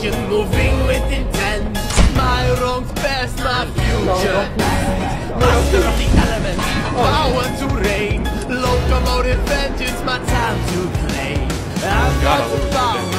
motion, moving with intent. My wrongs past my future. Master of the elements, power to reign. Locomotive vengeance, my time to play. I've got the power.